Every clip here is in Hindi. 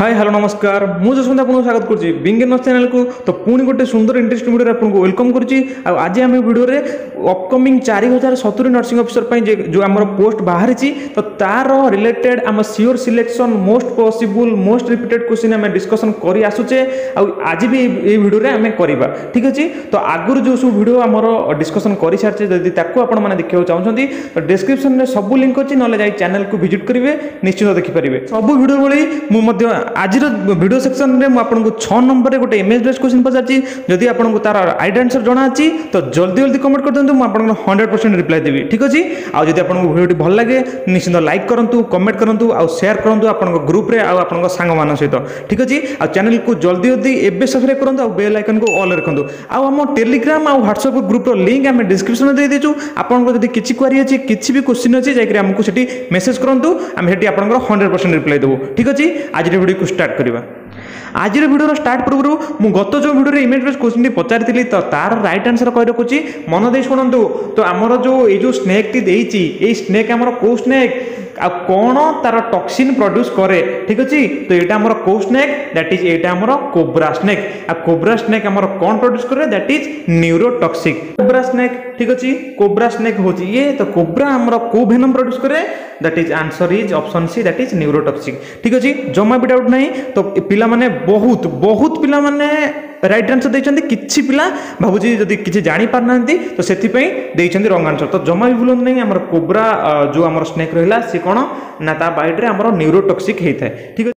हाय हेलो नमस्कार मु जसवंत आपको स्वागत करुच्ची बिंग न्यूज चैनल को। तो पुणी गोटे सुंदर इंटरेस्टिंग वीडियो आपको वेलकम करुच्ची। आज आम वीडियो रे अपकमिंग 4070 नर्सिंग ऑफिसर जो आम पोस्ट बाहरी तो तार रिलेटेड आम sure selection most possible most repeated question आम डिस्कसन कर आसुचे। आज भी ये वीडियो रे आम करबा ठीक अच्छे। तो आगुरी जो सब वीडियो आमर डिस्कसन कर सारी जदि देखा चाहते तो डिस्क्रिप्शन में सब लिंक अच्छी ना जाए चैनल को विजिट करेंगे निश्चित देखिपारे सब वीडियो भाई आज वीडियो सेक्शन में आपको 6 नंबर गोटे इमेज बेस्ड क्वेश्चन पचार जदि आपको तार आइड आंसर जना अच्छी तो जल्दी जल्दी कमेंट कर दिखाँ मुझे 100% रिप्लाई देवी ठीक अच्छे। आज जब आपको वीडियो भल लगे निश्चित लाइक करूँ कमेंट करूँ और शेयर करूँ आप ग्रुप रे आप सांग मान सहित ठीक अच्छे। आ चैनल को जल्दी जल्दी एवं सब्सक्राइब करूँ और बेल आइकन को ऑल रखुँ। आम टेलीग्राम और व्हाट्सएप ग्रुप लिंक आम डिस्क्रिप्शन में दे दीचु। आपको जब किसी क्वेरी अच्छी किसी भी क्वेश्चन अच्छी जाकर आमको से मेसेज करूँ आम से आपको 100% रिप्लाई देवु ठीक अच्छे। आज वीडियो को स्टार्ट करवा। आज वीडियो स्टार्ट पूर्व मु गत जो वीडियो इमेज बेस्ड क्वेश्चन पचारि तो तार राइट आंसर कही रखुची मन दे शुणु। तो आमर जो ये स्नेक टी देती ये स्नेक आमर को स्नेक आ कौन तार टॉक्सिन प्रोड्यूस करे ठीक अच्छे। तो यहाँ आमर को स्नेक दैट इज यहाँ आमर कोब्रा स्नेक। आ कोब्रा स्नेक आमर कौन प्रोड्यूस करे that is neurotoxic cobra snake ठीक अच्छे। कोब्रा स्नेक होची ये तो कोब्रा आमर को वेनम प्रोड्यूस करे that is answer is option C that is neurotoxic ठीक अच्छे। जमा भी डाउट नहीं। तो पिला माने बहुत बहुत पिला माने राइट आंसर देइछन्ती किछि पिला भाबुजी जदि किछि जानि पार नांती तो सेति पई देइछन्ती रॉन्ग आंसर। तो जमा भी भूलन नहीं हमर कोब्रा जो हमर स्नेक रहला से कोन ना ता बाइट रे हमर न्यूरोटॉक्सिक हेइथाय ठीक।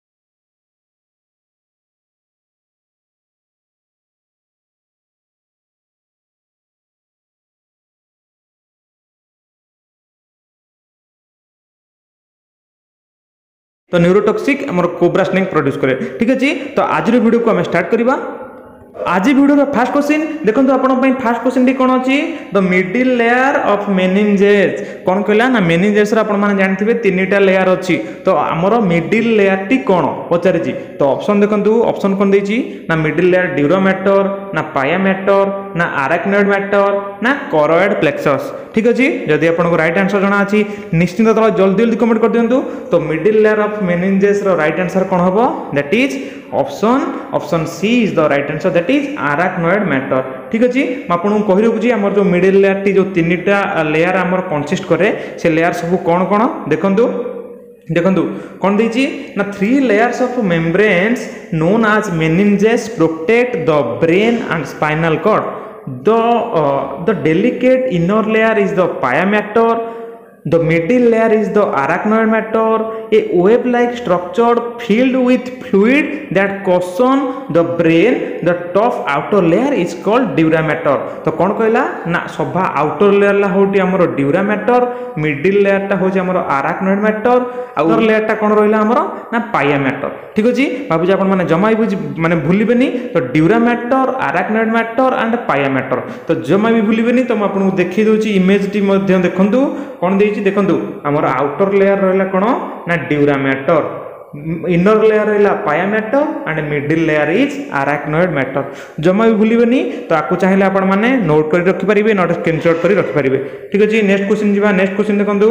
तो न्यूरोटॉक्सिक हमर कोब्रा स्नेक प्रोड्यूस करे ठीक अच्छे। तो आज वीडियो को आम स्टार्ट करवा। आज वीडियो फर्स्ट क्वेश्चन देखो आपण फर्स्ट क्वेश्चन टी कौन अच्छी the middle layer of meninges कौन कहला ना मेनिंजेस आपण माने जानथिबे तीनटा लेयर अच्छी। तो आमर मिडिल लेयर टी कौन पचारिछि तो ऑप्शन देखंतु ऑप्शन कौन देछि ना मिडिल लेयर ड्यूरा मैटर ना पाया मैटर ना आराक्नोइड मैटर ना कॉरोइड प्लेक्सस ठीक अच्छे। जदि आपको राइट आंसर जना अच्छी निश्चित जल्दी जल्दी कमेंट कर दिंतु। तो मिडिल लेयर ऑफ मेनिंजेस रो राइट आंसर कौन हम that is option C is the right answer that is arachnoid mater ठीक अच्छे। आपको कही रखुची आमर जो मिडिल लेयर टी जो तीनटा लेयर आमर कंसिस्ट करे से लेयर सब कौन कौन देखंतु देखंतु कौन देछि ना 3 layers of membranes known as meninges protect the brain and spinal cord. The delicate inner layer is the pia mater. The middle layer is the arachnoid matter, a wave-like structure filled with fluid that cushion the brain. The tough outer layer is called dura mater. तो कौन कहला ना सभा आउटर लेयर ला होटी हमरो ड्यूरा मैटर मिडिल लेयर टा होची हमरो आराक्नोइड मैटर आउटर लेयर टा कौन रहिला हमरो ना पाया मैटर ठीक अछि। भाबुजी आपण माने जमा माने भूलिबेनी। तो dura mater arachnoid mater and pia mater तो जमा भी भूलिबेनी। तो मैं आपको देखि दोची इमेज टी मध्ये देखंतु कौन देछि देखंतु हमर आउटर लेयर रहला कोन ना ड्यूरा मैटर इनर लेयर रहला pia mater and middle layer is arachnoid mater जमा भी भूलिबेनी। तो आपको चाहिए आपण माने नोट कर रखि परिबे नोट स्क्रीनशॉट कर रखि परिबे ठीक अछि। नेक्स्ट क्वेश्चन जिबा। नेक्स्ट क्वेश्चन देखंतु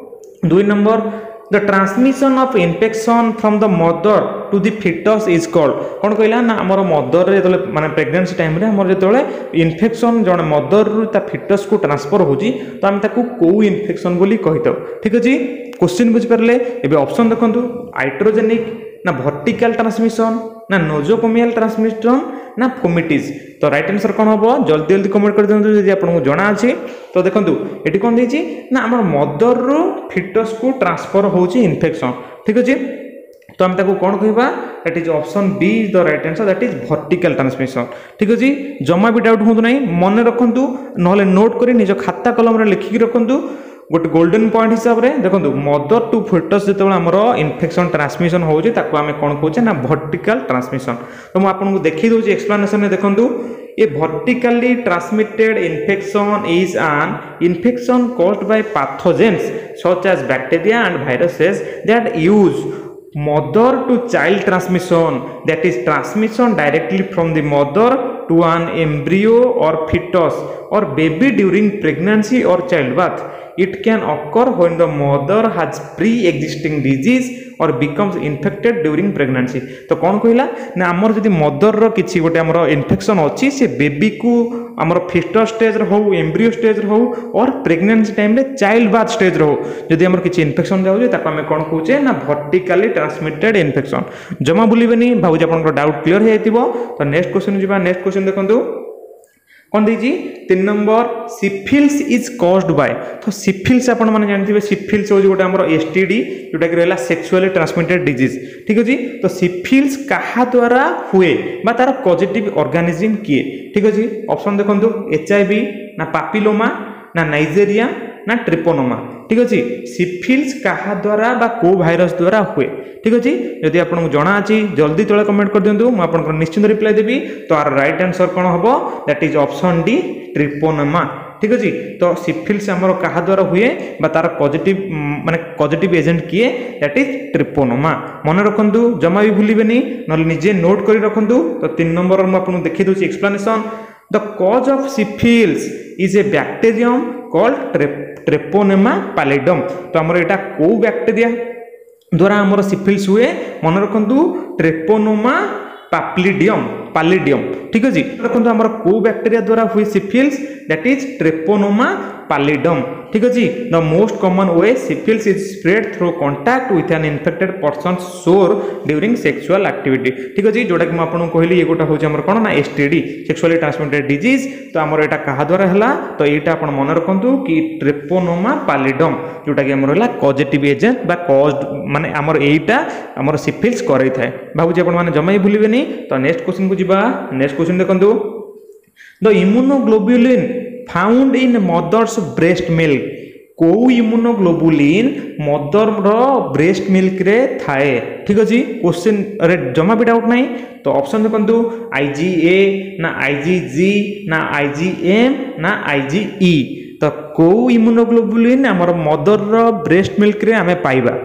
2 number the transmission of infection from the mother to the foetus is called कौन कहला ना हमर मदर रे जले माने प्रेगनेंसी टाइम रे हमर जतले इन्फेक्शन जण मदर रु ता फिटस को ट्रांसफर होजी तो हम ताकू को इन्फेक्शन बोली कहितो ठीक अछि। क्वेश्चन बुझ परले एबे ऑप्शन देखंतु हाइड्रोजेनिक ना वर्टिकल ट्रांसमिशन ना नोजोकोमियल ट्रांसमिशन ना फोमिटिस। तो राइट आंसर कौन हम जल्दी जल्दी कमेंट कर दिंतु यदि आपको जना अच्छी। तो देखंतु एटी कौन देछि ना हमर मदर रु फिटस को ट्रांसफर होची इन्फेक्शन ठीक अछि। तो हम ताको कौन कहबा that is option B is the right answer that is vertical transmission ठीक अछि। जमा भी डाउट होंतु नहीं मन रखंतु नहले नोट करी निज खाता कलम रे लिखि रखंतु गोटे गोल्डन पॉइंट हिसाब से देखो मदर टू फिटस जो आमर इन्फेक्शन ट्रांसमिशन होची ताको आमे कोन कहूचे ना वर्टिकल ट्रांसमिशन। तो मैं आपको देखि दोची एक्सप्लेनेशन में देखंतु a vertically transmitted infection is an infection caused by pathogens such as bacteria and viruses that use mother to child transmission that is transmission directly from the mother to an embryo or fetus or baby during pregnancy or childbirth. It can occur when the mother has pre-existing disease और becomes infected during pregnancy। तो कौन कहला ना आमर जदि मदर रो किछि गोटे आमर इन्फेक्शन अछि से बेबी को आमर फिस्टस स्टेज रो हो एम्ब्रियो स्टेज रो हो और प्रेगनेंसी टाइम रे चाइल्ड बार्थ स्टेज रो जदि आमर किछि इन्फेक्शन जाउ ताको हम कोन कहूचे ना वर्टिकली ट्रांसमिटेड इन्फेक्शन। जमा भूलिबेनी भाबुज आपन डाउट क्लियर हे जइतिबो। तो नेक्स्ट क्वेश्चन जिबा। नेक्स्ट क्वेश्चन देखंतु कौन दी 3 number syphilis is caused by. तो सिफिल्स आपण माने जानथिबे सिफिल्स हो गोटे हमर एसटीडी जोटा कि रहला सेक्सुअली ट्रांसमिटेड डिजीज। ठीक अछि। तो सिफिल्स कहा द्वारा हुए बा तार पॉजिटिव ऑर्गेनिज्म किए। ठीक अछि। ऑप्शन देखंतु एचआईवी ना पापिलोमा ना नाइजेरिया ना ट्रिपोनोमा। ठीक अछि। सिफिल्स कहा द्वारा बा को भाइरस द्वारा हुए। ठीक अछि। यदि आपन जणा अछि जल्दी तळे कमेंट कर दियंतु म आपन निश्चित रिप्लाई देबी। तो आर राइट आंसर कोन हबो that is option D treponema. ठीक अछि। तो सिफिल्स हमर कहा द्वारा हुए बा तार पॉजिटिव माने पॉजिटिव एजेंट किए दैट इज ट्रिपोनोमा। मन रखंतु जमा भी भूलिबेनी नले निजे नोट करि रखंतु। तो 3 नंबर म आपन देखि दोछि explanation. The cause of syphilis is a bacterium called treponema pallidum. तो हमर एटा को बैक्टीरिया द्वारा हमर सिफिल्स हुए मन रखंतु ट्रेपोनोमा पैलिडियम। ठीक अछि। रखंतु हमर को बैक्टीरिया द्वारा हुए syphilis that is treponema pallidum. ठीक अछि। The most common way syphilis is spread through contact with an infected person sore during sexual activity. ठीक अछि। जोटा कि म आपन कहली ये गोटा होचे हमर कोन ना एसटीडी सेक्सुअली ट्रांसमिटेड डिजीज। तो हमर एटा कहा द्वारा हला तो एटा आपन मन रखंतु कि ट्रेपोनोमा पैलिडम जोटा कि हमर हला पॉजिटिव एजेंट बा कॉज्ड माने हमर एटा हमर सिफिल्स करै थाए। भाबुजी आपन माने जमाई भूलिबेनी। तो नेक्स्ट क्वेश्चन को जिबा। नेक्स्ट क्वेश्चन देखंतु the immunoglobulin found in mother's breast milk. को इम्यूनोग्लोबुलिन मदर रो ब्रेस्ट मिल्क रे थाए। ठीक अछि। क्वेश्चन अरे जमा भी डाउट नहीं। तो ऑप्शन देखंतु आईजीए ना आईजीजी ना आईजीएम ना आईजीई। तो को इम्यूनोग्लोबुलिन हमर मदर रो ब्रेस्ट मिल्क रे हमें पाइबा।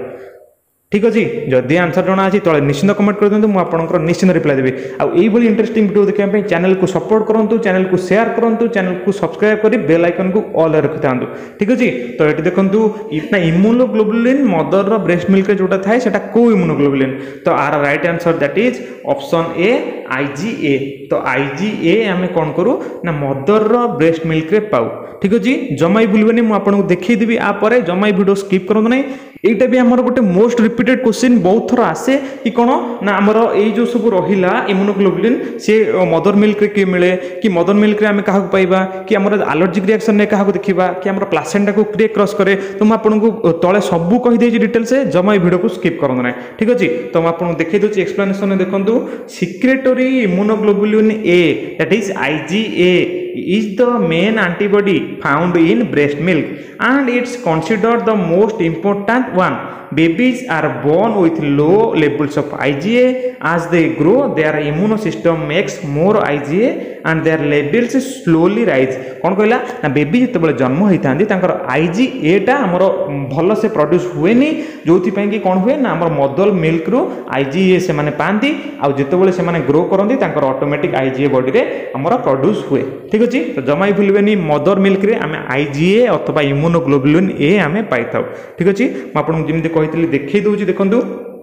ठीक अछि। जदि आंसर जणा अछि तळे निश्चित कमेंट कर दियंतु। मु आपनकर निश्चित रिप्लाई देबी। आ एई भली इंटरेस्टिंग वीडियो देखिया पई चैनल को सपोर्ट करंतु, चैनल को शेयर करंतु, चैनल को सब्सक्राइब करी बेल आइकन को ऑल रे रखितांतु। ठीक अछि। तो एटी देखंतु इतना इम्यूनोग्लोबुलिन मदर रो ब्रेस्ट मिल्क रे जोटा थाए सेटा को इम्यूनोग्लोबुलिन। तो our right answer that is option A IgA. तो आईजीए हमें कोन करू ना मदर रो ब्रेस्ट मिल्क रे पाऊ। ठीक अछि। जमाई भूलबेनी मु आपन को देखि देबी। आ परे जमाई वीडियो स्किप करंतु नै। एटा भी हमर गोटे मोस्ट रिपीटेड क्वेश्चन बहुत थर आसे कि कोन ना हमर एई जो सब रहिला इम्यूनोग्लोबुलिन से मदर मिल्क रे कि मिले कि मदर मिल्क रे हम काहा को पाइबा कि हमर एलर्जिक रिएक्शन ने काहा को देखिबा कि हमर प्लासेंटा को क्रिए क्रॉस करे। तो म आपन को तळे सब कहि देछि डिटेल से जमाई वीडियो को स्किप करंतु नै। ठीक अछि। तो म आपन को देखि दोछि एक्सप्लेनेशन देखंतु secretory immunoglobulin A that is IgA is the main antibody found in breast milk and it's considered the most important one. Babies are born with low levels of IgA. As they grow, their immune system makes more IgA and their levels slowly rise. कौन कहला ना बेबी जते बेले जन्म होइतांदी तांकर IgA टा हमर भलो से प्रोड्यूस हुएनी जोथि पई कि कोन हुए ना हमर मदर मिल्क रो IgA से माने पांती आ जते बेले से माने ग्रो करंदी तांकर ऑटोमेटिक IgA बॉडी रे हमर प्रोड्यूस हुए। ठीक अछि। तो जमाई भूलबेनी मदर मिल्क रे हमें IgA अथवा इम्यूनोग्लोबुलिन ए हमें पाइथाउ। ठीक अछि। म आपन जिमि कहितली देखै दोछि देखंतु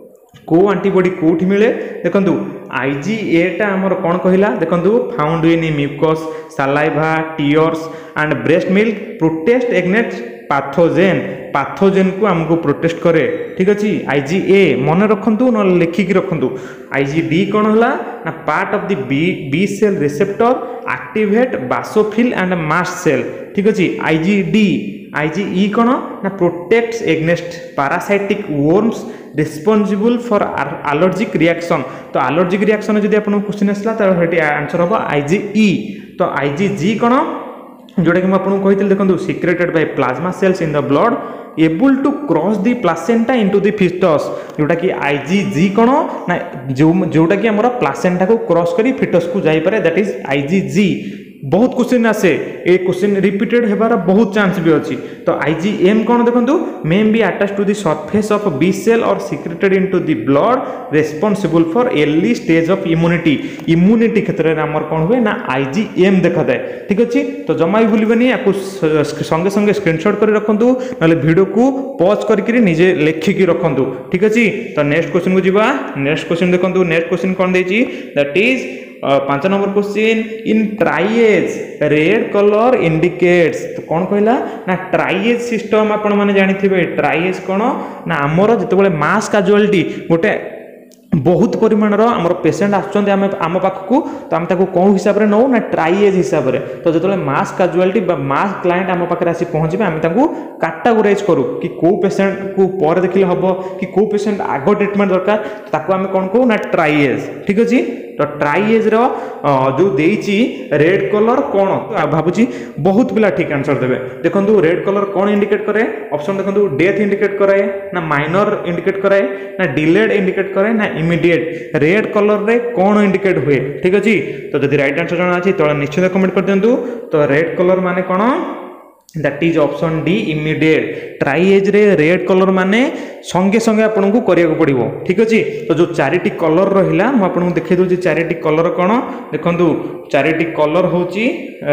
को एंटीबॉडी कोठी मिले देखंतु IgA टा हमर कोन कहिला देखंतु found in mucus saliva tears and breast milk protects against pathogen को हमको प्रोटेस्ट करे। ठीक अछि। IgA मन रखंतु न लिखि कि रखंतु। IgD कोन हला ना part of the B cell receptor activate basophil and mast cell. ठीक अछि। IgE कोन ना protects against parasitic worms responsible for allergic reaction. तो एलर्जिक रिएक्शन जदि आपन क्वेश्चन आसला त हेटी आंसर हो IgE। तो IgG कोन जोटा कि मैं आपको कही देखो secreted by plasma cells in the blood able to cross the placenta into the fetus. जोटा कि IgG कोन ना जोटा कि हमर प्लासेंटा को क्रॉस करी फिटस को जाई पारे दैट इज IgG। बहुत क्वेश्चन आसे ए क्वेश्चन रिपीटेड हेबार बहुत चांस भी अच्छी। तो आईजीएम कौन देखो may be attach to the surface of B cell और secreted into the blood responsible for early stage of immunity क्षेत्र में आमर कौन हुए ना आईजीएम देखा जाए। ठीक अच्छे तो जमा भी भूलबेनी या संगे संगे स्क्रीनशॉट कर रखु ना वीडियो को पॉज करके निजे लेखिकी रखु। ठीक अच्छे तो नेक्स्ट क्वेश्चन को जीवा। नेक्स्ट क्वेश्चन देखो नेक्स्ट क्वेश्चन कौन देछि that is 5 number question in triage red colour indicates. तो कौन कहला ना ट्राइएज सिस्टम आपण माने जानि थिबे। ट्राइएज कोन ना हमर जतबेले मास कैजुअलिटी गोटे बहुत परिमाणर आमर पेसेंट आसुचंदी आम पाखकू तो आम ताको कौन हिसाब रे नौ ना ट्राइएज हिसाब रे। तो जतबेले मास कैजुअलिटी बा मास क्लाइंट आम पाखरे आसी पहुंचबे आम ताको कैटेगोराइज करू कि को पेसेंट को पर देखिले हबो कि को पेसेंट आगो ट्रीटमेंट दरकार ताको आम कोन को ना ट्राइएज। ठीक अछि तो ट्राइएज रो जो देइची रेड कलर कोन भाबुची बहुत पिला ठीक आंसर देबे। देखंतु रेड कलर कोन इंडिकेट करे ऑप्शन देखंतु डेथ इंडिकेट करे ना माइनर इंडिकेट करे ना डिलेड इंडिकेट करे ना इमीडिएट। रेड कलर रे कोन इंडिकेट हुए। ठीक अछि तो जदि राइट आंसर जाना अछि तो निश्चित कमेंट कर दियंतु। तो रेड कलर माने कोन that is option D immediate. Triage रे रेड कलर माने संगे संगे आपन को करिया को पड़िबो। ठीक अछि तो जो चारिटी कलर रहिला म आपन को देखै दउ जे चारिटी कलर कोन देखंतु चारिटी कलर होची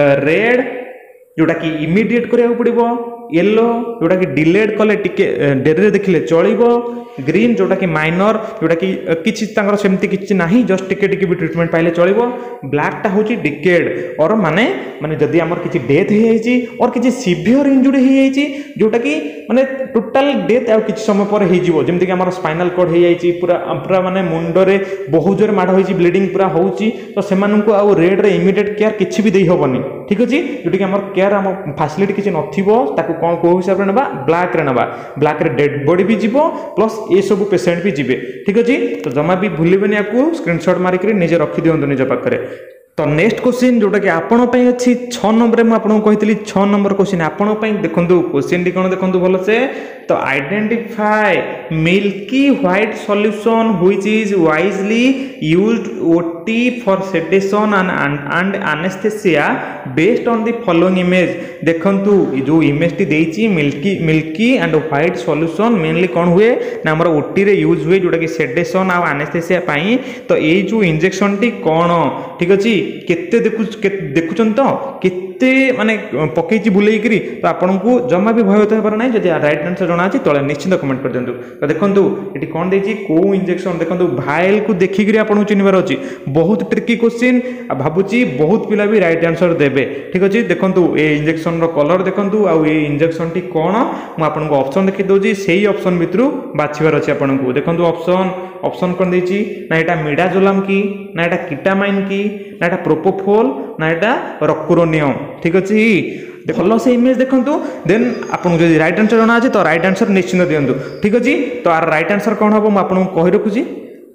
रेड जोटा कि इमीडिएट करिया को पड़िबो, येलो जोटा कि डिलेड कले टिके डेरे देखिले चलिबो, ग्रीन जोटा कि माइनर जोटा कि किछि तांगर सेमति किछि नाही जस्ट टिके टिके भी ट्रीटमेंट पाइले चलिबो, ब्लैक टा होची डिकेड और माने माने जदी हमर किछि डेथ हे जाइछि और किछि सिवियर इंजुरी हे जाइछि जोटा कि माने टोटल डेथ आ किछि समय पर हे जिवो जेमति कि हमर स्पाइनल कॉर्ड हे जाइछि पूरा पूरा माने मुंडो रे बहुत जोर माड होइछि ब्लीडिंग पूरा होउछि तो सेमानंको आ रेड रे इमीडिएट केयर किछि भी देई होबनी। ठीक अछि जोटी कि हमर केयर हम फैसिलिटी किछि नथिबो ताको कोन को हिसाब रे नबा ब्लैक रे नबा। ब्लैक रे डेड बॉडी भी जिवो प्लस ए सब पेशेंट भी जिवे। ठीक अछि तो जमा भी भूलिबेनी याकू स्क्रीनशॉट मारि के निजे रखि दियंतु निज पाखरे। तो नेक्स्ट क्वेश्चन जोटा कि आपण पई अछि 6 नंबर में आपन कहितली 6 नंबर क्वेश्चन आपण पई देखंतु क्वेश्चन डी कोन देखंतु भलो से। तो identify milky white solution which is widely used OT for sedation and anaesthesia based on the following image. देखंतु जो इमेज टी देइची milky and white solution mainly कोन हुए ना हमर ओटी रे यूज हुए जोटा कि सेडेशन आ एनेस्थेसिया पई। तो ए जो इंजेक्शन टी कोन ठीक अछि केते देखुचन तो केते माने पकेची बुलेई करी तो आपन को जमा भी भय होते पर नै जदि राइट आंसर जणा अछि तळे निश्चित कमेंट कर दियंतु। तो देखंतु एटी कोन देछि को इंजेक्शन देखंतु भाइल को देखि करी आपन को चिनिबार अछि। बहुत ट्रिकी क्वेश्चन आ भाबुची बहुत पिला भी राइट आंसर देबे। ठीक अछि देखंतु ए इंजेक्शन रो कलर देखंतु आ ए इंजेक्शन टी कोन मु आपन को ऑप्शन देखि दोजी सेही ऑप्शन भितरु बाछिबार अछि आपन को। देखंतु ऑप्शन कोन देछि ना एटा मिडाजोलाम की ना एटा कीटामाइन की ना एटा प्रोपोफोल ना एटा रकुरोनियम। ठीक अछि भलो से इमेज देखंतु देन आपन जो राइट आंसर जणा अछि तो राइट आंसर निश्चित दियंतु। ठीक अछि तो आर राइट आंसर कोन हबो म आपन को कहि रखुची।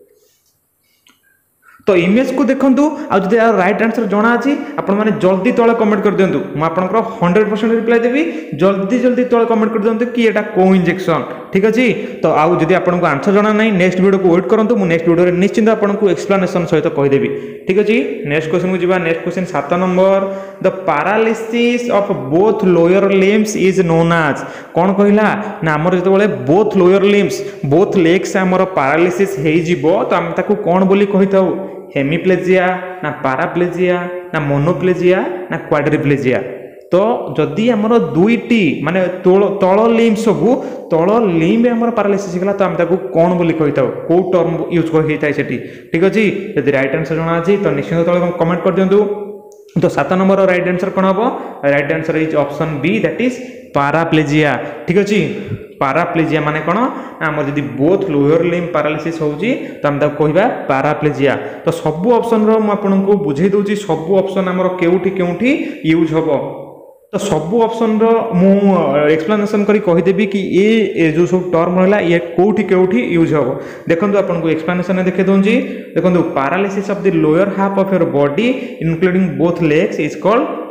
तो इमेज को देखंतु आ जदि राइट आंसर जणा अछि आपण माने जल्दी तळे कमेंट कर दियंतु। म आपनकर 100% रिप्लाई देबी जल्दी जल्दी तळे कमेंट कर दियंतु कि एटा को इंजेक्शन। ठीक अछि तो आ जदि आपण को आंसर जणा नै नेक्स्ट वीडियो को वेट करंतु। मु नेक्स्ट वीडियो रे निश्चित आपण को एक्सप्लेनेशन सहित कहि देबी। ठीक अछि नेक्स्ट क्वेश्चन को जिबा। Next question 7 number the paralysis of both lower limbs is known as. कोन कहिला ना हमर जते बेले both lower limbs both legs हमर पैरालिसिस हेइ जिवो तो हम ताको कोन बोली कहिताउ हेमिप्लेजिया ना पैराप्लेजिया ना मोनोप्लेजिया ना क्वाड्रिप्लेजिया। तो जदि हमर दुईटी माने तळ लिम्ब सबु तळ लिम्ब हमर पैरालिसिस गला तो हम ताको कोन बोली कहिताउ को टर्म यूज कहिताइ सेठी। ठीक अछि यदि राइट आंसर जणा अछि तो निश्चित तळ कमेंट कर दियंतु। तो 7 नंबर राइट आंसर कोन हबो right answer is option B that is paraplegia. ठीक अछि पैराप्लेजिया माने कोन हमर जदि बोथ लोअर लिम्ब पैरालिसिस होउची तो हम ता कहिबा पैराप्लेजिया। तो सब ऑप्शन रो म आपन को बुझै दोची सब ऑप्शन हमर केउठी यूज हबो। तो सब ऑप्शन रो मु एक्सप्लेनेशन करी कहि देबी कि ए जो सब टर्म रहला ये कोउठी यूज हबो। देखंतु आपन को एक्सप्लेनेशन देखे दोंजी। देखंतु paralysis of the lower half of your body including both legs is called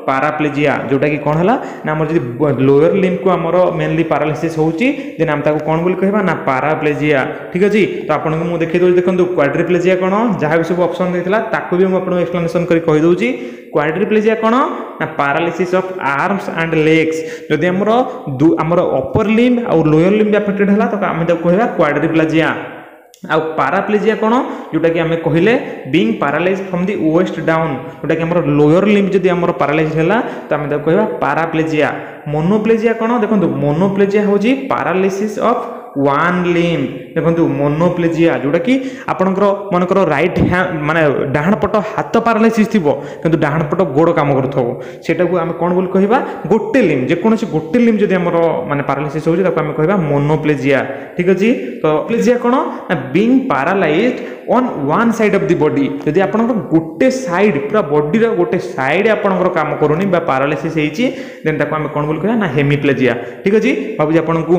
paraplegia जोटा कि कौन है ना आम जी लोअर लिम्ब को आमर मेनली पारालिसिस होची देन आम ताको कौन बोली कहबा ना पाराप्लेजिया ठीक अछि। तो आपन को मु देखै दउ देखंतु क्वाड्रिप्लेजिया कोन जहाँ भी सब ऑप्शन देथिला ताको भी मु आपन एक्सप्लेनेशन करि कहि दउची। क्वाड्रिप्लेजिया कोन ना paralysis of arms and legs जदि हमर अपर लिम्ब और लोअर लिम्ब अफेक्टेड हला तो आम ताको कहबा क्वाड्रिप्लेजिया। आउ पाराप्लेजिया कोन जोटा कि आमे कहिले being paralyse from the waist down जोटा कि हमर लोअर लिम्ब जदि हमर पैरालाइज हला तो आमे ताको कहबा पाराप्लेजिया। मोनोप्लेजिया कोन देखंतु मोनोप्लेजिया होजी पैरालिसिस ऑफ वन लिम्ब देखो मोनोप्लेजिया जोटा कि आपणकर मनकर राइट हैंड माने डाहाण पट हाथ पैरालाइसिस थिबो किंतु डाहाण पट गोड़ काम करथबो सेटा को आमे कोन बोल कहबा गोटे लिम्ब जे कोनोसी गोटे लिम्ब जदि हमर माने पैरालाइसिस होजी ताको आमे कहबा मोनोप्लेजिया ठीक अछि। तो प्लेजिया कोन ना being paralysed on one side of the body जदि आपणकर गोटे साइड पूरा बॉडी रो गोटे साइड आपणकर काम करूनी बा पैरालाइसिस हेची देन ताको आमे कोन बोल कहबा ना हेमिप्लेजिया ठीक अछि। बाबूजी आपणको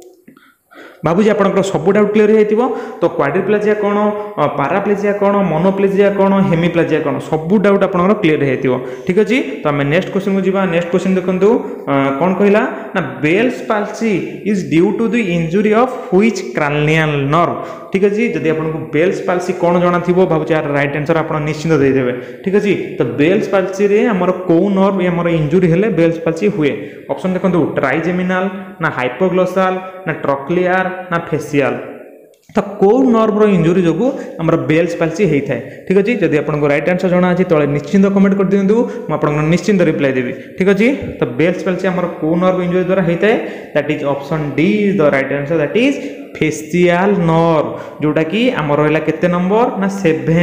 बाबूजी आपनकर सब डाउट क्लियर हो तो क्वाड्रिप्लेजिया कौन पाराप्लेजिया कौन मोनोप्लेजिया कौन हेमिप्लेजिया कौन सब डाउट आपनकर क्लियर हो ठीक अच्छे। तो आम नेक्स्ट क्वेश्चन को जीवा। नेक्स्ट क्वेश्चन देखो कौन कहला ना Bell's palsy is due to the injury of which cranial nerve ठीक अच्छे। जदि आपको बेल्स पाल्सी कौन जाना थी भावुँ यार राइट आंसर आप निश्चिंत देदेवे ठीक अच्छे। तो बेल्स पाल्सी रे हमर को नर्व हमर इंजुरी हेले बेल्स पाल्सी हुए ऑप्शन देखो ट्राइजेमिनाल ना हाइपोग्लोसाल ना ट्रॉक्लियर ना फेसियल तो को नर्व रो इंजुरी जो आमर बेल्स पाल्सी होता है ठीक अच्छे। जदि आपको राइट आंसर जाना अच्छे तले निश्चिंत कमेंट कर दिंतु मुझे निश्चिंत रिप्लाई देवी ठीक अच्छे। तो बेल्स पाल्सी आमर को नर्व इंजुरी द्वारा होता है that is option D is the right answer that is facial nerve जोटा कि आम रहा केते नंबर ना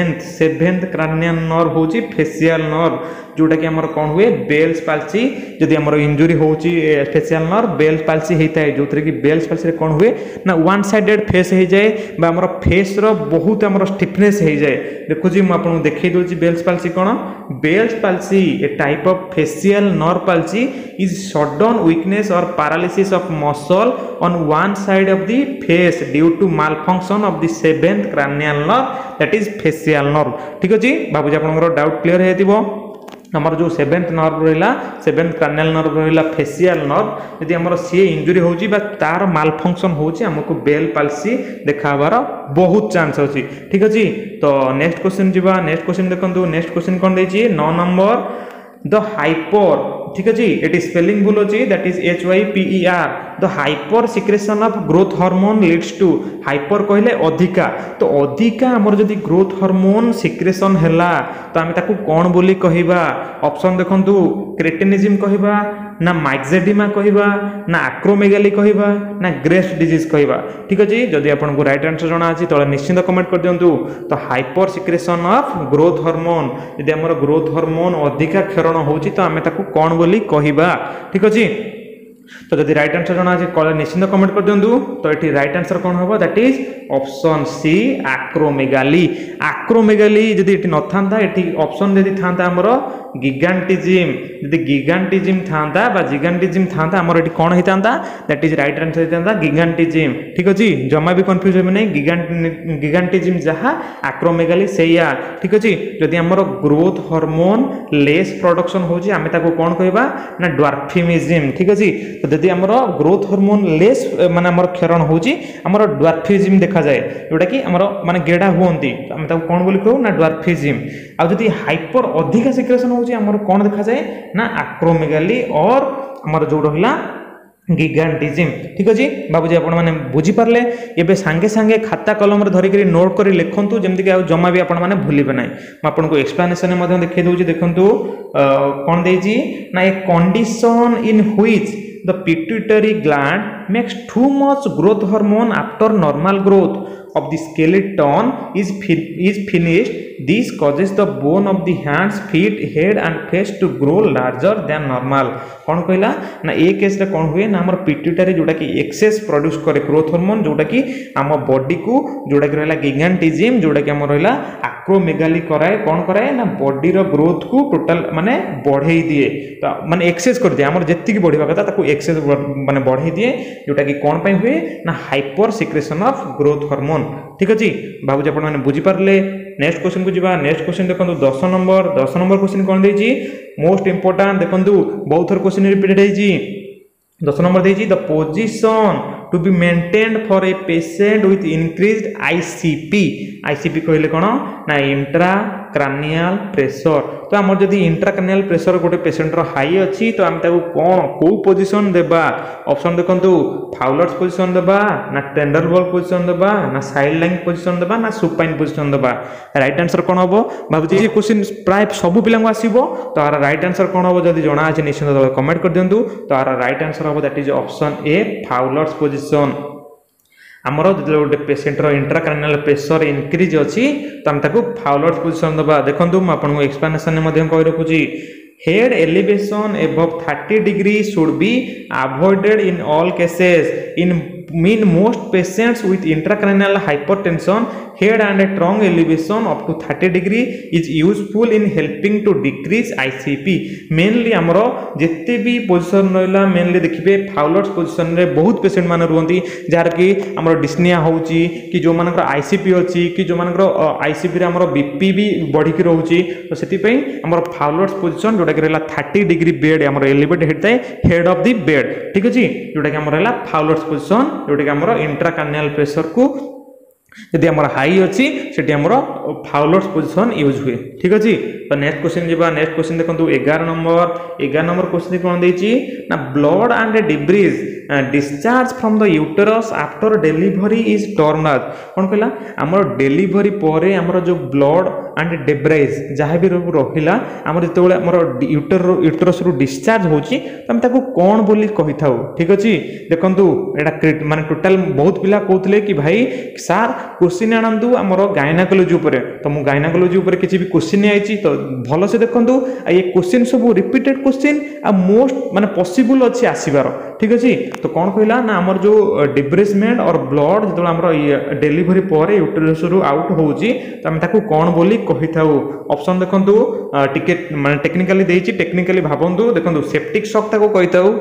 सेवेंथ क्रैनियल नर्व होची फेसियल नर्व जोटा कि आमर कौन हुए बेल्स पाल्सी जदि आमर इंजुरी होची फेसियल नर्व बेल्स पाल्सी होता है जो कि बेल्स पाल्सी रे कौन हुए ना वन साइडेड फेस हो जाए बा आमर फेस रो बहुत आमर स्टिफनेस हो जाए देखो जी आपको देखई दूसरी बेल्स पाल्सी कौन Bell's palsy a type of facial nerve palsy is sudden weakness और paralysis of muscle on one side of the face due to malfunction of the seventh cranial nerve that is facial nerve ठीक अच्छे। बाबूजी आपनकर डाउट क्लियर हेतिबो हमर जो सेवेंथ नर्व रहा सेवेंथ क्रैनियल नर्व रहा फेसियल नर्व यदि हमर सी इंजुरी होची बा तार मालफंक्शन होची हमको बेल पाल्सी देखाबार बहुत चांस अछि ठीक अछि। तो नेक्स्ट क्वेश्चन जीवा। नेक्स्ट क्वेश्चन देखंतु नेक्स्ट क्वेश्चन कोन देछि 9 नंबर द हाइपर ठीक अच्छे। ये स्पेलिंग भूल अच्छी that is HYPER the hyper secretion of growth hormone leads to hyper कहले अधिका तो अधिका आमर जदि ग्रोथ हार्मोन सिक्रेशन हैला तो आम ताकू कौन बोली कहबा ऑप्शन देखंतु क्रेटिनिज्म कहबा ना माइक्सेडिमा कहबा ना आक्रोमेगाली कहबा ना ग्रेस्ट डिजीज कहबा ठीक अच्छे। जदि आपको राइट आंसर जाना अच्छी तले निश्चिंत कमेंट कर दिंतु। तो hyper secretion of growth hormone यदि आमर ग्रोथ हार्मोन अधिका क्षरण होची तो आम ताकू कौन बोली कहबा ठीक अच्छे। तो जदि राइट आंसर जाना अच्छे कल निश्चिंत कमेंट कर दिंतु। तो ये राइट आंसर कौन हम that is option C acromegaly. Acromegaly जदि ये न था ये ऑप्शन जदि था आमर गिगांटिजिम जदि गिगांटिजिम था बा जिगांटिजिम था आमर ये कौन होता दैट इज राइट आंसर होता गिगांटिजिम ठीक अच्छे। जमा भी कन्फ्यूज हो नहीं गिगांटिजिम जहाँ आक्रोमेगाली सैया ठीक अच्छे। जदि आमर ग्रोथ हार्मोन लेस प्रोडक्शन होची आमे ताको कौन कहबा ना ड्वार्फिमिज्म ठीक अच्छे। तो जदि आमर ग्रोथ हार्मोन लेस माने आमर क्षरण होची आमर ड्वार्फिज्म देखा जाए जोटा कि आमर माने गेडा हुंती तो आमे ताको कौन बोली कहू ना ड्वार्फिज्म। आ जदि हाइपर अधिका सिक्रेशन होची आमर कौन देखा जाए ना आक्रोमेगाली और आमर जो रहिला गिगांटिजिम ठीक अच्छे। बाबूजी आपण मैंने बुझी पारे एबे सांगे सांगे खाता कलम रे धरिक नोट कर लिखंतु जमती कि जमा भी आपण मैंने भूलिबे ना। आपको एक्सप्लेनेशन में देखा दूसरी देखंतु कौन देजी ना a condition in which the pituitary gland makes too much growth hormone after normal growth of the skeleton is finished. This causes the bone of the hands, feet, head and face to grow larger than normal. कौन कहला ना ए केस रे कौन हुए ना हमर पिट्यूटरी जोटा कि एक्सेस प्रोड्यूस करे ग्रोथ हार्मोन जोटा कि आम बॉडी को जोटा कि रहला गिगांटिजिम जोटा कि हमर रहला आक्रोमेगाली कराए कौन कराए ना बॉडी रो ग्रोथ को टोटल माने बढ़ाई दिए तो माने एक्सेस कर दिए हमर जत्ती की बढ़िबा कथा ताको एक्सेस माने बढ़ाई दिए जोटा कि कौन पई हुए ना hyper secretion of growth hormone ठीक अच्छे। बाबूजी आपण मैंने बुझी पारे नेक्स्ट क्वेश्चन को जीवा नेक्स्ट क्वेश्चन देखो 10 नंबर क्वेश्चन कौन देजी मोस्ट इंपोर्टेंट देखो बहुत थर क्वेश्चन रिपीटेड है 10 नंबर देजी the position to be maintained for a patient with increased ICP कहले कौन ना इंट्राक्रानियल प्रेशर तो आम जदि इंट्राक्रानियल प्रेशर गोटे पेशेंट हाई अच्छी तो आम कौन कौ पोजिशन देबा ऑप्शन देखंतु फाउलर्स पोजिशन देबा ना टेंडर बॉल पोजिशन देबा ना साइड लाइन पोजिशन देबा ना सुपाइन पोजिशन देबा राइट आंसर कौन हम भाई क्वेश्चन प्राय सब पिला आसो तो आर राइट आंसर कौन हम जब जना अच्छे निश्चित कमेंट कर दिंतु तो आर राइट आंसर हम that is option A Fowler's position आमर जो गोटे पेशेंट इंट्राक्रानियल प्रेशर इनक्रीज अच्छी तो आम फाउलर्स पोजिशन दबा देखो मुझे एक्सप्लेनेशन कही रखुची head elevation above 30 degree should be avoided in all cases in most patients with intracranial hypertension head and a trunk elevation up to 30 degree is useful in helping to decrease ICP mainly आमर जिते भी पोजिशन रहा मेनली देखिए फाउलर्स पोजिशन रे बहुत पेशेंट मान रुहति जार कि आमर डिस्निया होची कि जो मानकर आईसीपी अच्छी कि जो मानकर आईसीपी रे आमर बीपी भी बढ़िक रोची तो सेति आमर फाउलर्स पोजिशन जोटा कि रहला 30 डिग्री बेड आमर elevate head head of the bed ठीक अछि जोटा कि आमर रहला फाउलर्स पोजिशन जोटा कि आमर इंट्राक्रानियल प्रेशर को यदि आमर हाई अच्छी से आमर फाउलर्स पोजिशन यूज हुए ठीक अच्छे तो नेक्स्ट क्वेश्चन जीवा नेक्स्ट क्वेश्चन देखो 11 नंबर क्वेश्चन कौन देछि ना blood and debris discharge from the uterus after delivery is turn out कौन कहला आमर डिलीवरी परे आमर जो ब्लड एंड डेब्राइज जहाँ भी रहिला आमर जिते आमर यूटेरस रु डिस्चार्ज होची तो हम ताको कौन बोली कहि थाउ ठीक अछि देखंतु एटा माने टोटल बहुत पिला कहउतले कि भाई सार क्वेश्चन आनंदु आमर गायनाकोलॉजी ऊपर तो मु गायनाकोलॉजी ऊपर किछि भी क्वेश्चन आइछि तो भलो से देखंतु ये क्वेश्चन सब रिपीटेड क्वेश्चन आ मोस्ट माने पॉसिबल अछि आसीबार ठीक अछि तो कौन कहला ना आमर जो डिब्रेसमेंट और ब्लड जो आमर डिलीवरी पर यूटेरस रु आउट होउची तो हम ताको कौन बोली कहि थाउ ऑप्शन देखंतु टिकेट माने टेक्निकली देछि टेक्निकली भाबंतु देखंतु सेप्टिक शॉक ताको कहि थाउ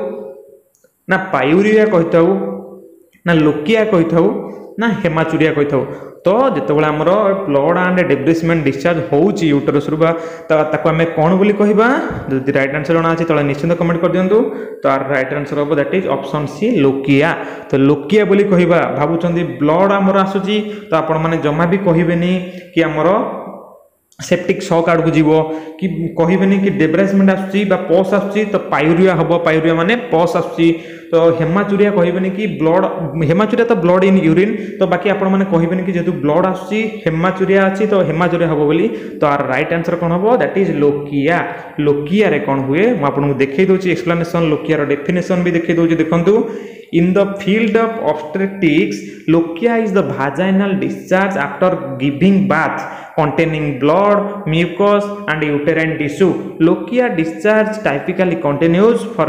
ना पायूरिया कहि थाउ ना लोकिया कहि थाउ ना हेमाचुरिया कहि थाउ तो जितेबाला आमर ब्लड एंड डिब्रेसमेंट डिस्चार्ज होउची यूटेरस रु ताको आमे कोन बोली कहिबा जदि राइट आंसर जणा अछि तळे निश्चित कमेंट कर दियंतु तो आर राइट आंसर हो that is option C lochia तो लोकिया बोली कहिबा भाबुचंदी ब्लड आमर आसुची तो आपण माने जमा भी कहिबेनी कि आमर सेप्टिक शॉक आड़ को जीवो कि कहबेनी कि डेब्रेसमेंट आसुची बा पस आसुची तो पायूरिया हबो पायूरिया माने पस आसुची तो हेमाचुरिया कहबेनी कि ब्लड हेमाचुरिया तो ब्लड इन यूरिन तो बाकी आपण माने कहबेनी कि जेतु ब्लड आसुची हेमाचुरिया अछि तो हेमाचुरिया हबो बोली तो आर राइट आंसर कोन हबो दैट इज लोकिया लोकिया रे कोन हुए म आपन को देखै दोची एक्सप्लेनेशन लोकिया रो डेफिनेशन भी देखै दोची देखंतु in the field of obstetrics lochia is the vaginal discharge after giving birth containing blood mucus and uterine tissue lochia discharge typically continues for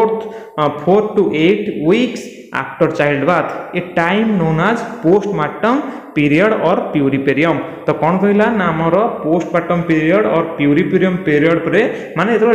4 to 8 weeks after childbirth a time known as postpartum period or puerperium तो कौन कहला ना हमर पोस्टपार्टम पीरियड और प्यूरिपेरियम पीरियड पर माने जेतो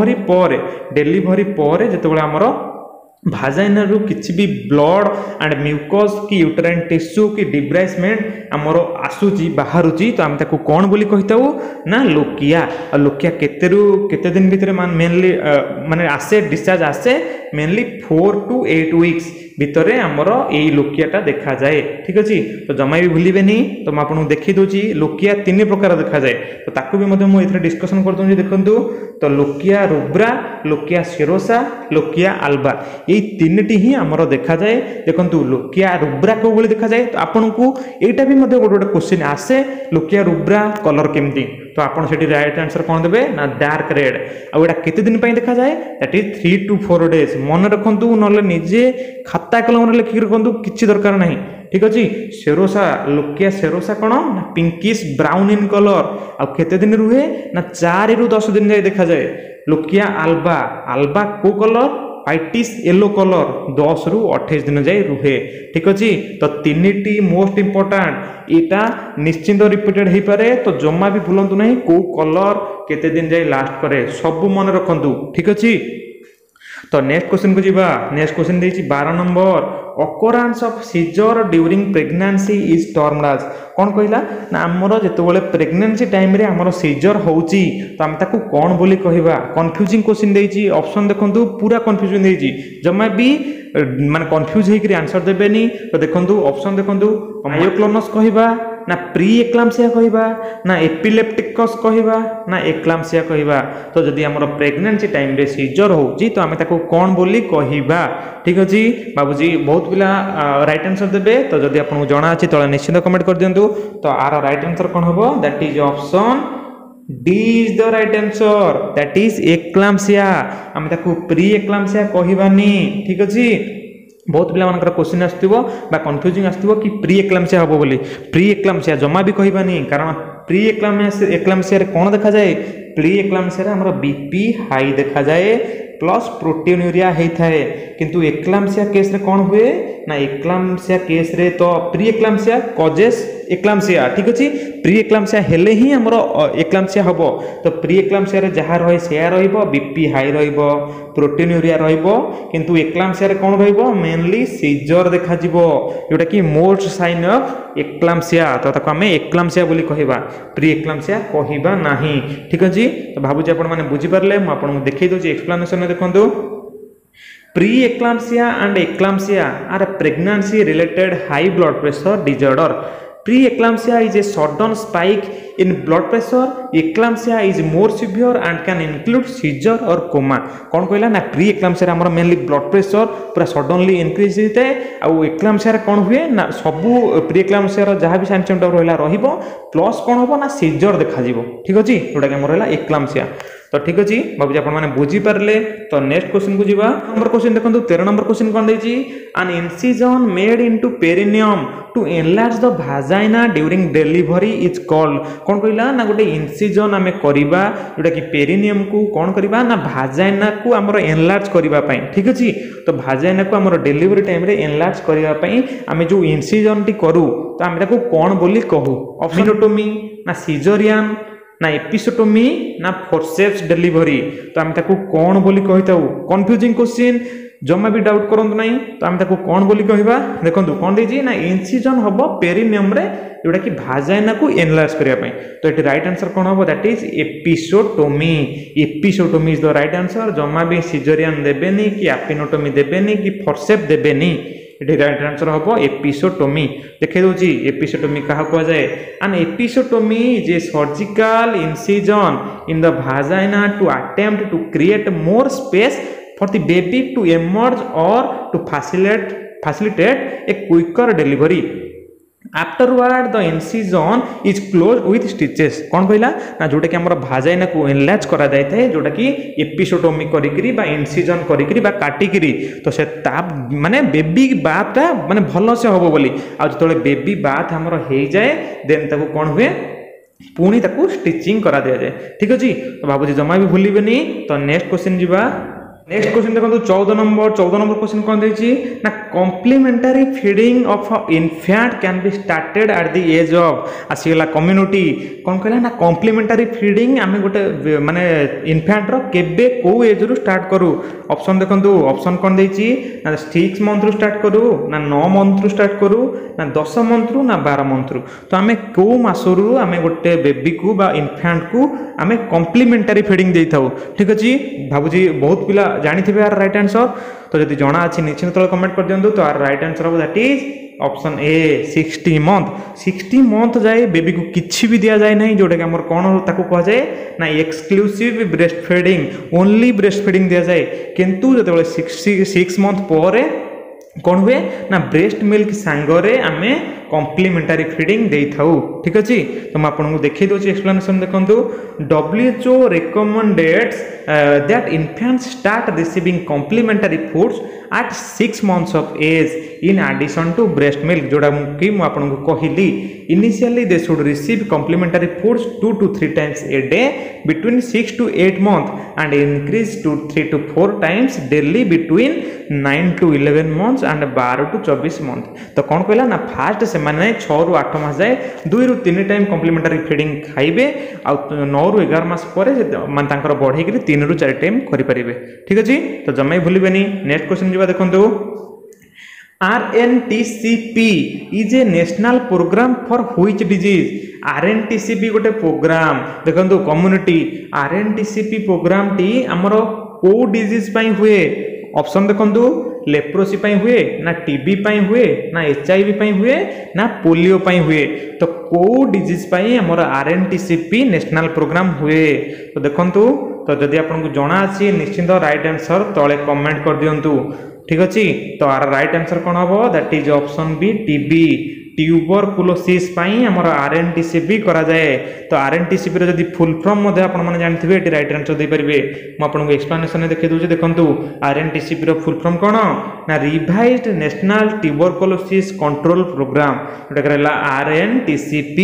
डेलीवरी पर जेतोबेला हमर भाजाइना रु किछि भी ब्लड एंड म्यूकस की यूटेराइन टिश्यू की डिब्राइसमेंट हमर आसुची बाहरुची तो हम ताको कोन बोली कहिताऊ ना लोकिया और लोकिया केते दिन भीतर मेनली माने आसे डिस्चार्ज आसे मेनली 4 to 8 वीक्स भितरे हमर एई लोकियाटा देखा जाए ठीक अछि तो जमा भी भूलिबेनी तो मैं आपन देखि दोची लोकिया तीन प्रकार देखा जाए तो ताकू भी मधे मु एथरे डिस्कशन करदउ जे देखंतु तो lochia rubra lochia serosa lochia alba एई तीनटी ही हमर देखा जाए देखंतु लोकिया रुब्रा को बोली देखा जाए तो आपन को एटा भी मधे गोटे क्वेश्चन आसे लोकिया रुब्रा कलर केमती तो आपन सेठी राइट आंसर कोन देबे ना डार्क रेड आ एटा केते दिन पई देखा जाए दैट इज 3 to 4 डेज मन रखंतु नले निजे खाता कलम रे लिखि रखंतु किछि दरकार नाही ठीक अछि सेरोसा लोकिया सेरोसा कोन ना पिंकिश ब्राउन इन कलर आ केते दिन रुहे ना 4 रु 10 दिन जाय देखा जाए लोकिया अल्बा अल्बा को कलर व्हाइटिश येलो कलर 10 रु 28 दिन जाए रुहे ठीक अछि तो तीनटी मोस्ट इंपोर्टेंट एटा निश्चित रिपीटेड हे पारे तो जम्मा भी भूलंतु नहीं को कलर केते दिन जाए लास्ट करे सब मन रखंतु ठीक अछि तो नेक्स्ट क्वेश्चन को जीवा नेक्स्ट क्वेश्चन देछि 12 number occurrence of seizure during pregnancy is termed as कौन कहला ना हमरो जेतबेले प्रेगनेंसी टाइम रे हमरो सीजर होउची तो हम ताकू कौन बोली कहबा कंफ्यूजिंग क्वेश्चन देइची ऑप्शन देखंतु पूरा कंफ्यूजन देइची जम्मा भी माने कंफ्यूज हेकरी आंसर देबेनी तो देखंतु ऑप्शन देखंतु मायोक्लोनस कहबा ना प्री एक्लाम्सिया कहबा ना एपिलेप्टिकस कहबा ना एक्लाम्सिया कहबा तो जदि हमरो प्रेगनेंसी टाइम रे सीजर होउची तो हम ताकू कौन बोली कहबा ठीक अछि बाबूजी बहुत पिला राइट आंसर देबे तो जदि आपन जणा अछि तो निश्चित कमेंट कर दियंतु तो आर राइट आंसर कोन हबो that is option D is the right answer that is eclampsia हम ताकू प्री एक्लाम्सिया कहबानी ठीक अछि बहुत पिला मानकर क्वेश्चन आस्तिबो बा कंफ्यूजिंग आस्तिबो कि प्री एक्लाम्सिया हबो बोली प्री एक्लाम्सिया जमा भी कहबानी कारण प्री एक्लाम्सिया रे कोन देखा जाए प्री एक्लाम्सिया रे हमर बीपी हाई देखा जाए प्लस प्रोटीनुरिया हेथाए किंतु एक्लाम्सिया केस रे कोन हुए ना एक्लाम्सिया केस रे तो प्री एक्लाम्सिया कॉजेस एक्लाम्सिया ठीक अछि प्री एक्लाम्सिया हेले ही हमर एक्लाम्सिया हबो तो प्री एक्लाम्सिया रे जहा रही सेया रहइबो बीपी हाई रहइबो प्रोटीनुरिया रहइबो किंतु एक्लाम्सिया रे कोन रहइबो मेनली सीजर देखा जिवो जोटा कि मोस्ट साइन ऑफ एक्लाम्सिया तो ताको हमें एक्लाम्सिया बोली कहबा प्री एक्लाम्सिया कहबा नाही ठीक अछि तो भाबुजी आपण माने बुझी परले म आपण को देखै दोची एक्सप्लेनेशन देखंतु Pre-eclampsia and eclampsia are pregnancy related high blood pressure disorder. Pre-eclampsia is a sudden spike in blood pressure. Eclampsia is more severe and can include seizure or coma. कौन कहला ना pre-eclampsia रे हमर मेनली ब्लड प्रेशर पूरा सडनली इंक्रीज होते आ eclampsia रे कौन हुए ना सबु pre-eclampsia रो जहां भी साइन सिम्पटम रहला रहिबो प्लस कौन होबो ना सीजर देखा जिवो ठीक अछि जोटा कि हमर रहला eclampsia तो ठीक अछि बाबूजी आपण माने बुझी परले तो नेक्स्ट क्वेश्चन को जीवा नंबर क्वेश्चन देखंतु 13 नंबर क्वेश्चन कोन देछि an incision made into perineum to enlarge the vagina during delivery is called कोन कहला ना गोटे incision हमें करिबा जोटा कि पेरिनियम को कोन करिबा ना भाजाइना को हमर एनलार्ज करिबा पई ठीक अछि तो भाजाइना को हमर डिलीवरी टाइम रे एनलार्ज करिबा पई हमें जो incision टी करू तो हम ताको कोन बोली कहू ऑप्शनोटोमी ना सिजरियन ना एपिसोटोमी ना फोर्सेप्स डिलीवरी तो हम ताको कोन बोली कहिताऊ कंफ्यूजिंग क्वेश्चन जम्मा भी डाउट करंतु नहीं तो हम ताको कोन बोली कहबा देखंतु कोन देजी ना इंसिजन हबो पेरिनियम रे जोटा कि भाजाइना को एनलार्ज करिया पई तो एटी राइट आंसर कोन हबो that is episiotomy episiotomy is the right answer जम्मा भी सिजरियन देबेनी कि एपिनोटोमी देबेनी कि फोर्सेप देबेनी एटी राइट आंसर हबो एपिसोटोमी देखे दोची एपिसोटोमी कहा को जाए an episiotomy is a surgical incision in the vagina to attempt to create more space for the baby to emerge or to facilitate a quicker delivery. Afterward the incision is closed with stitches कौन कहला ना जोटा कि हमर भाजाइना को एनलार्ज करा जाय थाए जोटा कि एपिसोटोमी करिकरी बा इंसिजन करिकरी बा काटिकरी तो से ता माने बेबी बातटा माने भलो से होबो बोली आ जतले बेबी बात हमर हे जाय देन ताको कोन हुए पुणी ताको स्टिचिंग करा दिया जाए ठीक अछि तो बाबूजी जमा भी भूलिबेनी तो नेक्स्ट क्वेश्चन जीवा नेक्स्ट क्वेश्चन देखो 14 नंबर क्वेश्चन कौन देछि ना complementary feeding of infant can be started at the age of आसीला कम्युनिटी कौन कहला ना कॉम्प्लीमेंटरी फीडिंग हमें गोटे माने इन्फेंट रो केबे को एज रु स्टार्ट करू ऑप्शन देखंतु ऑप्शन कौन देछि ना 6 मंथ रु स्टार्ट करू ना 9 मंथ रु स्टार्ट करू ना 10 मंथ रु ना 12 मंथ रु तो हमें को मासरु हमें गोटे बेबी को बा इन्फेंट को हमें कॉम्प्लीमेंटरी फीडिंग देई थाउ ठीक अछि बाबूजी बहुत पिला जानी थे यार राइट आंसर तो जदि जना अच्छी निश्चित तले कमेंट कर दियंतु तो यार राइट आंसर हो that is option A 60 month जाए बेबी को किछि भी दिया जाए नहीं जोटा कि हमर कोन ताको कह जाए ना exclusive breast feeding only breast feeding दिया जाए किंतु जते 6 मंथ परे कौन हुए ना ब्रेस्ट मिल्क सांगरे आमे कॉम्प्लीमेंटरी फीडिंग देई थाउ ठीक अछि तो मैं आपन को देखै दोची एक्सप्लेनेशन देखंतु WHO recommends that infants start receiving complementary foods at 6 months of age in addition to breast milk जोड़ा कि मु आपन को कहिली initially they should receive complementary foods 2 to 3 times a day between 6 to 8 months and increase to 3 to 4 times daily between 9 to 11 months and 12 to 24 months तो कौन कहला ना फास्ट से माने 6 रु 8 मास जाए 2 रु 3 टाइम कॉम्प्लीमेंटरी फीडिंग खाइबे आ 9 रु 11 मास परे मान तांकर बढ़े कि 3 रु 4 टाइम करि परिबे ठीक अछि तो जम्मै भूलिबेनी नेक्स्ट क्वेश्चन जिबा देखंतु RNTCP is a national programme for which disease. RNTCP गोटे प्रोग्राम देखो कम्युनिटी RNTCP प्रोग्राम टी हमर को डिजीज पई हुए ऑप्शन देखंतु लेप्रोसी पई हुए ना टीबी पई हुए ना HIV पई हुए ना पोलियो पई हुए तो को डिजीज पई हमर RNTCP नेशनल प्रोग्राम हुए तो देखंतु तो जदि आपन को जणा अछि निश्चित राइट आंसर तळे कमेंट कर दियंतु ठीक अछि तो आर राइट आंसर कोन हबो that is option B TB tuberculosis पई हमर RNTCP करा जाए तो RNTCP रे जदि फुल फॉर्म मध्ये आपन माने जानथिबे एटी राइट आंसर दे परिबे म आपन को एक्सप्लेनेशन देखि दोजे देखंतु RNTCP रो फुल फॉर्म कोन ना revised national tuberculosis control programme एटा करला RNTCP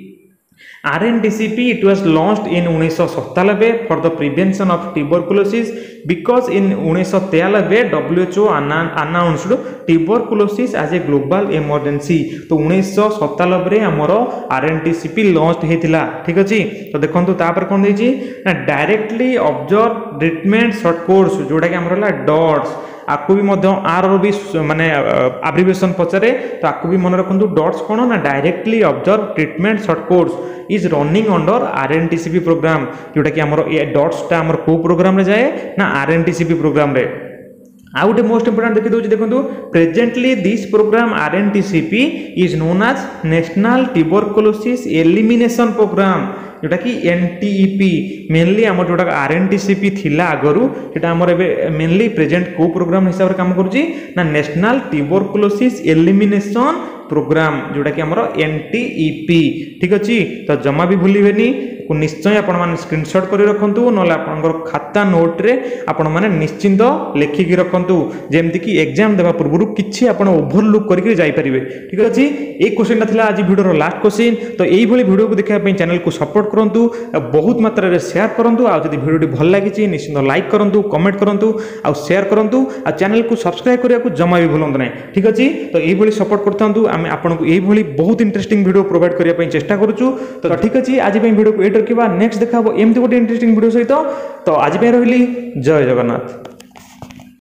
it was launched in 1997 for the prevention of tuberculosis because in 1993 WHO announced tuberculosis as a global emergency तो 1997 रे हमरो RNTCP लॉन्च हेतिला ठीक अछि तो देखंतु तापर कोन देछि ना directly observe treatment short course जोटा कि हमरला डॉट्स आपको भी मध्य आर भी माने एब्रिविएशन पचरे तो आपको भी मन रखंतु डॉट्स कोन ना directly observe treatment short course is running under RNTCP programme जोटा कि हमर ए डॉट्स ता हमर को प्रोग्राम रे जाए ना RNTCP प्रोग्राम रे आउ गोटे मोस्ट इंपोर्टेंट देखि दोछि देखंतु presently this programme RNTCP is known as national tuberculosis elimination programme जोटा कि NTEP मेनली हमर जोटा RNTCP थिला आगरु सेटा हमर एबे मेनली प्रेजेंट को प्रोग्राम हिसाब रे काम करूची ना नेशनल ट्यूबरकुलोसिस एलिमिनेशन प्रोग्राम जोटा कि हमर NTEP ठीक अछि तो जमा भी भूलिबेनी को निश्चय आपण माने स्क्रीनशॉट करि रखंतु नले आपनकर खाता नोट रे आपण माने निश्चिंत लेखि कि रखंतु जेमति कि एग्जाम देबा पूर्व किछि आपण ओवरलुक करि जाई परिबे ठीक अछि ए क्वेश्चन थिला आज वीडियो रो लास्ट क्वेश्चन तो एई भली वीडियो को देखा पई चैनल को सपोर्ट करंतु बहुत मात्रा रे शेयर करंतु आ जदि वीडियो भल लागिछि निश्चिंत लाइक करंतु कमेंट करंतु आ शेयर करंतु आ चैनल को सब्सक्राइब करिया को जमा भी भूलंतु नै ठीक अछि तो एई भली सपोर्ट करथंतु आमे आपन को एई भली बहुत इंटरेस्टिंग वीडियो प्रोवाइड करिया पई चेष्टा करूछु तो ठीक अछि आज पई वीडियो को एट रखिबा नेक्स्ट देखाबो एमति गोटे इंटरेस्टिंग वीडियो सहित तो आज पे रहिली जय जगन्नाथ।